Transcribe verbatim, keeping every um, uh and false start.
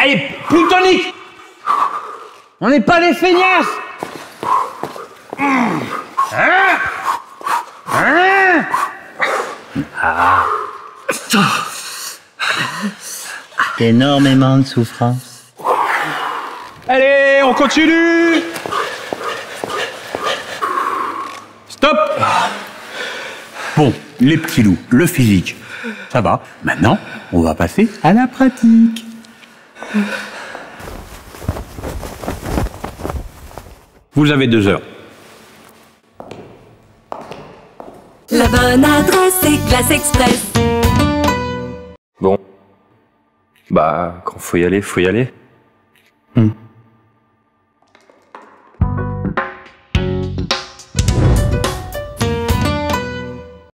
Allez, plus de tonique. On n'est pas des feignasses. Hein? Hein? Ah. Énormément de souffrance. Allez, on continue. Stop. Bon, les petits loups, le physique, ça va. Maintenant, on va passer à la pratique. Vous avez deux heures. La bonne adresse, c'est Glace Express. Bon. Bah, quand faut y aller, faut y aller. Hum.